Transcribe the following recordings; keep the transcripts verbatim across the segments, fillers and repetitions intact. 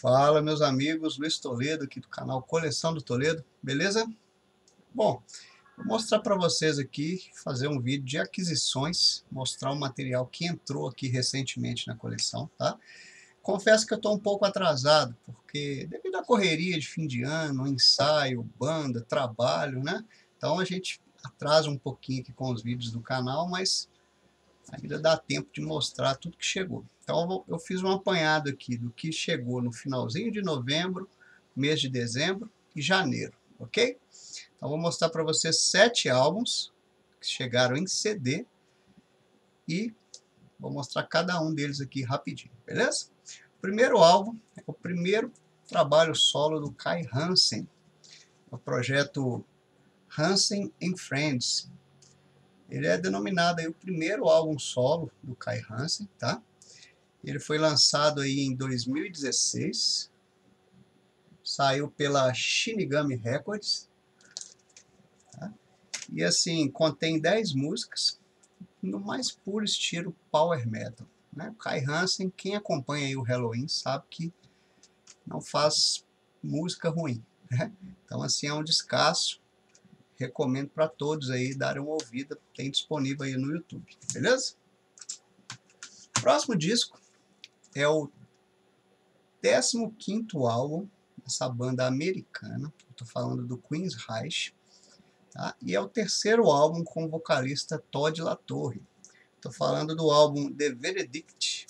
Fala, meus amigos, Luiz Toledo aqui do canal Coleção do Toledo, beleza? Bom, vou mostrar para vocês aqui, fazer um vídeo de aquisições, mostrar o material que entrou aqui recentemente na coleção, tá? Confesso que eu estou um pouco atrasado, porque devido à correria de fim de ano, ensaio, banda, trabalho, né? Então a gente atrasa um pouquinho aqui com os vídeos do canal, mas ainda dá tempo de mostrar tudo que chegou. Então eu, vou, eu fiz um apanhado aqui do que chegou no finalzinho de novembro, mês de dezembro e janeiro, ok? Então vou mostrar para vocês sete álbuns que chegaram em C D e vou mostrar cada um deles aqui rapidinho, beleza? O primeiro álbum é o primeiro trabalho solo do Kai Hansen, o projeto Hansen and Friends. Ele é denominado aí o primeiro álbum solo do Kai Hansen, tá? Ele foi lançado aí em dois mil e dezesseis, saiu pela Shinigami Records, tá? E assim, contém dez músicas, no mais puro estilo Power Metal, né? O Kai Hansen, quem acompanha aí o Helloween sabe que não faz música ruim, né? Então assim, é um descasso. Recomendo para todos aí darem uma ouvida, tem disponível aí no YouTube, beleza? O próximo disco é o décimo quinto álbum dessa banda americana, estou falando do Queen's Reich, tá? E é o terceiro álbum com o vocalista Todd La Torre. Estou falando do álbum The Verdict,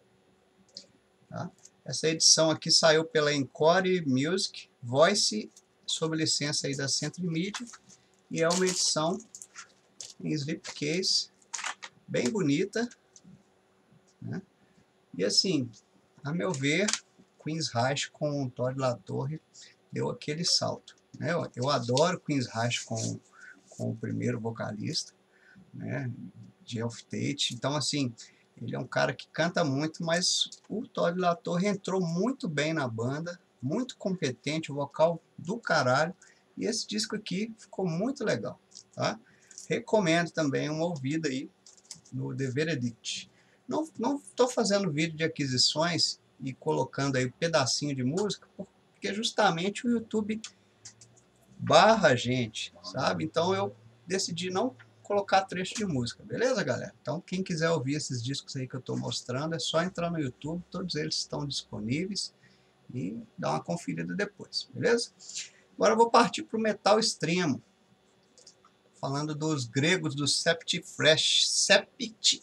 tá? Essa edição aqui saiu pela Encore Music Voice, sob licença aí da Century Media, e é uma edição em slipcase, bem bonita, né? E assim, a meu ver, Queen's Reich com o Todd La Torre deu aquele salto, né? Eu, eu adoro Queen's Reich com, com o primeiro vocalista, né? Geoff Tate. Então assim, ele é um cara que canta muito, mas o Todd La Torre entrou muito bem na banda, muito competente, o vocal do caralho, e esse disco aqui ficou muito legal, tá? Recomendo também uma ouvida aí no The Verdict. Não, não estou fazendo vídeo de aquisições e colocando aí um pedacinho de música, porque justamente o YouTube barra a gente, sabe? Então eu decidi não colocar trecho de música, beleza, galera? Então quem quiser ouvir esses discos aí que eu estou mostrando, é só entrar no YouTube, todos eles estão disponíveis e dar uma conferida depois, beleza? Agora eu vou partir para o metal extremo, falando dos gregos do Septic Fresh, Septic,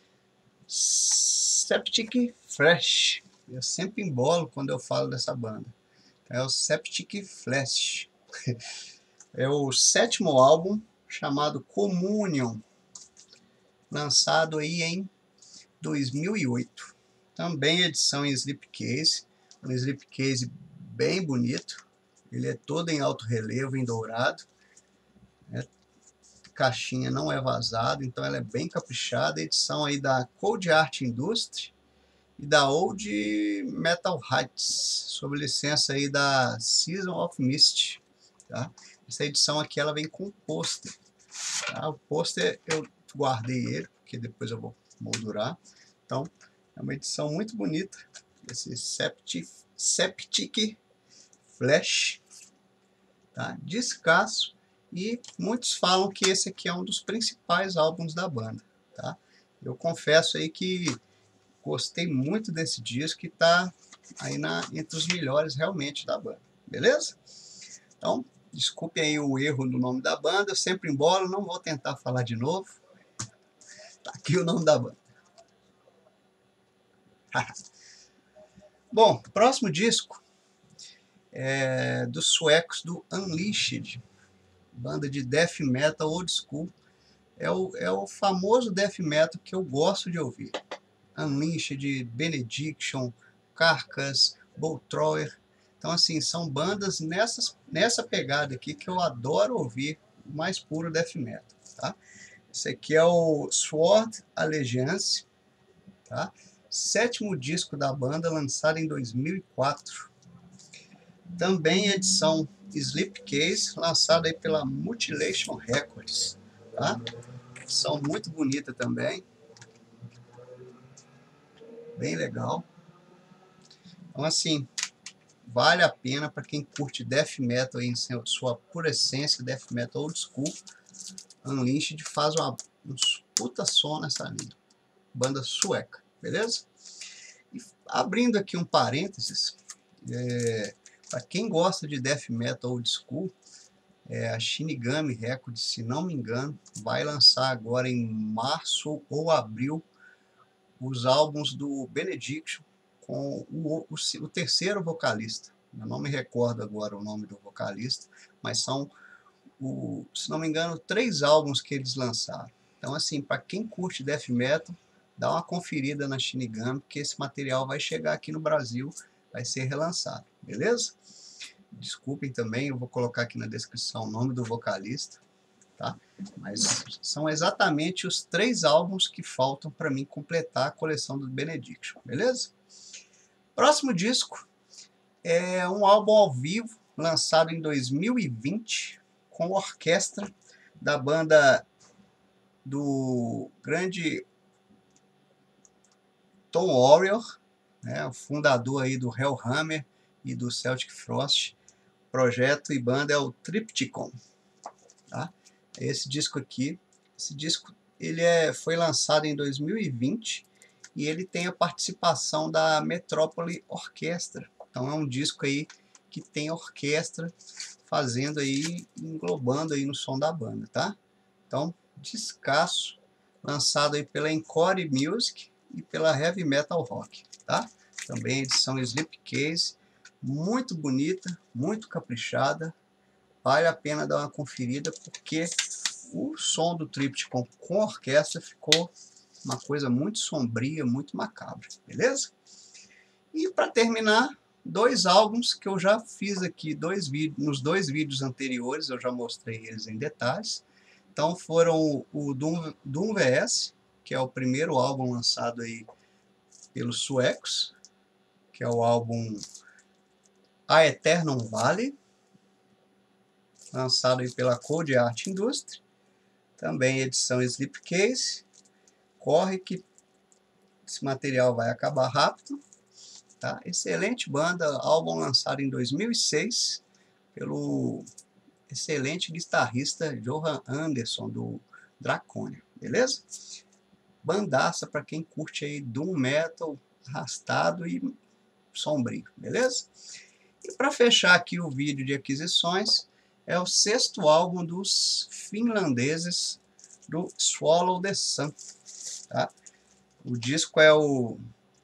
Septic Fresh. Eu sempre embolo quando eu falo dessa banda. É o Septic Flesh. É o sétimo álbum, chamado Communion, lançado aí em dois mil e oito. Também edição em slipcase, um slipcase bem bonito. Ele é todo em alto relevo, em dourado. A caixinha não é vazada, então ela é bem caprichada. Edição aí da Cold Art Industry e da Old Metal Heights, sob licença aí da Season of Mist, tá? Essa edição aqui ela vem com pôster, tá? O pôster eu guardei ele, porque depois eu vou moldurar. Então, é uma edição muito bonita, esse Septic, Septic Flesh, tá? Descasso, e muitos falam que esse aqui é um dos principais álbuns da banda, tá? Eu confesso aí que gostei muito desse disco, que está aí na, entre os melhores realmente da banda, beleza? Então, desculpem aí o erro no nome da banda, eu sempre embolo, não vou tentar falar de novo. Tá aqui o nome da banda. Bom, próximo disco é dos suecos do Unleashed, banda de death metal old school. É o, é o famoso death metal que eu gosto de ouvir. Unleashed, Benediction, Carcass, Boltrower. Então, assim, são bandas nessas, nessa pegada aqui que eu adoro ouvir, o mais puro death metal, tá? Esse aqui é o Sword Allegiance, tá? Sétimo disco da banda, lançado em dois mil e quatro. Também edição slipcase, lançada aí pela Mutilation Records, tá? Edição muito bonita também. Bem legal. Então assim, vale a pena para quem curte death metal aí em sua pura essência, death metal old school. Unleashed faz uma, uns puta som nessa linha, banda sueca, beleza? E abrindo aqui um parênteses, é, para quem gosta de death metal old school, é, a Shinigami Records, se não me engano, vai lançar agora em março ou abril os álbuns do Benediction com o, o, o terceiro vocalista. Eu não me recordo agora o nome do vocalista, mas são, o, se não me engano, três álbuns que eles lançaram. Então, assim, para quem curte death metal, dá uma conferida na Shinigami, porque esse material vai chegar aqui no Brasil, vai ser relançado, beleza? Desculpem também, eu vou colocar aqui na descrição o nome do vocalista, tá? Mas são exatamente os três álbuns que faltam para mim completar a coleção do Benediction, beleza? Próximo disco é um álbum ao vivo, lançado em dois mil e vinte, com orquestra da banda do grande Tom Warrior, né, o fundador aí do Hellhammer e do Celtic Frost. Projeto e banda é o Triptykon, tá? Esse disco aqui, esse disco ele é, foi lançado em dois mil e vinte e ele tem a participação da Metrópole Orquestra. Então é um disco aí que tem orquestra fazendo aí, englobando aí no som da banda, tá? Então, descasso, lançado aí pela Encore Music e pela Heavy Metal Rock, tá? Também edição Slipcase, muito bonita, muito caprichada, vale a pena dar uma conferida, porque o som do Triptykon com orquestra ficou uma coisa muito sombria, muito macabra, beleza? E para terminar, dois álbuns que eu já fiz aqui, dois vídeos, nos dois vídeos anteriores, eu já mostrei eles em detalhes. Então foram o Doom, Doom V S, que é o primeiro álbum lançado aí pelos suecos, que é o álbum A Eternum Valley, lançado aí pela Cold Art Industry, também edição Slipcase. Corre que esse material vai acabar rápido, tá? Excelente banda, álbum lançado em dois mil e seis pelo excelente guitarrista Johan Anderson do Draconia, beleza? Bandaça para quem curte aí doom metal arrastado e sombrio, beleza? E para fechar aqui o vídeo de aquisições, é o sexto álbum dos finlandeses do Swallow the Sun, tá? O disco é o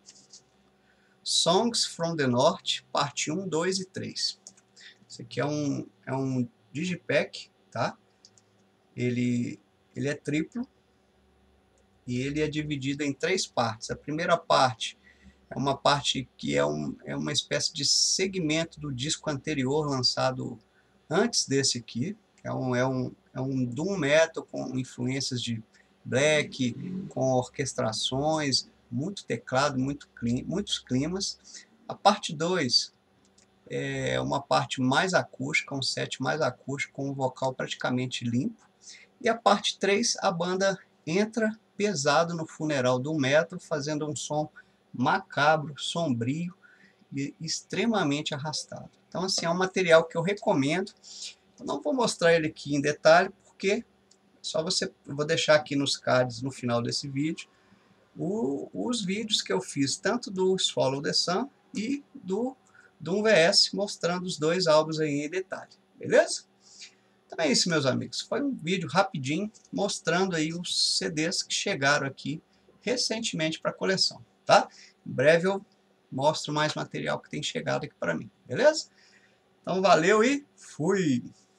Songs from the North, parte um, dois e três. Esse aqui é um, é um digipack, tá? Ele, ele é triplo e ele é dividido em três partes. A primeira parte é uma parte que é, um, é uma espécie de segmento do disco anterior, lançado antes desse aqui. É um, é um, é um doom metal com influências de black, com orquestrações, muito teclado, muito clim, muitos climas. A parte dois é uma parte mais acústica, um set mais acústico, com um vocal praticamente limpo. E a parte três, a banda entra pesado no funeral do metal, fazendo um som macabro, sombrio e extremamente arrastado. Então, assim, é um material que eu recomendo. Eu não vou mostrar ele aqui em detalhe, porque só você, eu vou deixar aqui nos cards no final desse vídeo o, os vídeos que eu fiz, tanto do Swallow the Sun e do Doom V S, mostrando os dois álbuns aí em detalhe, beleza? Então é isso, meus amigos. Foi um vídeo rapidinho, mostrando aí os C Ds que chegaram aqui recentemente para a coleção, tá? Em breve eu mostro mais material que tem chegado aqui para mim, beleza? Então valeu e fui!